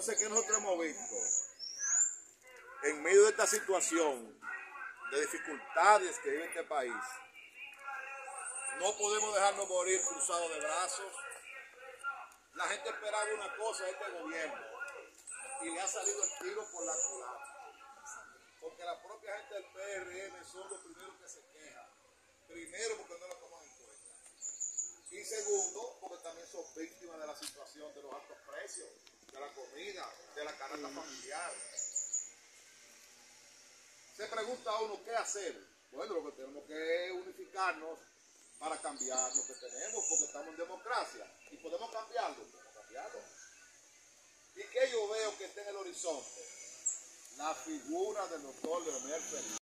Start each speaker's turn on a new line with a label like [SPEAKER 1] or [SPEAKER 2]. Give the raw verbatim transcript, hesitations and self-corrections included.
[SPEAKER 1] Entonces, ¿qué nosotros hemos visto? En medio de esta situación de dificultades que vive este país, no podemos dejarnos morir cruzados de brazos. La gente esperaba una cosa de este gobierno y le ha salido el tiro por la culata. Porque la propia gente del P R M son los primeros que se quejan. Primero, porque no lo toman en cuenta. Y segundo, porque también son víctimas de la situación de los altos precios, de la comida, de la canasta familiar. Se pregunta a uno qué hacer. Bueno, lo que tenemos que es unificarnos para cambiar lo que tenemos, porque estamos en democracia. Y podemos cambiarlo, podemos cambiarlo. ¿Y qué yo veo que está en el horizonte? La figura del doctor Leonel Fernández.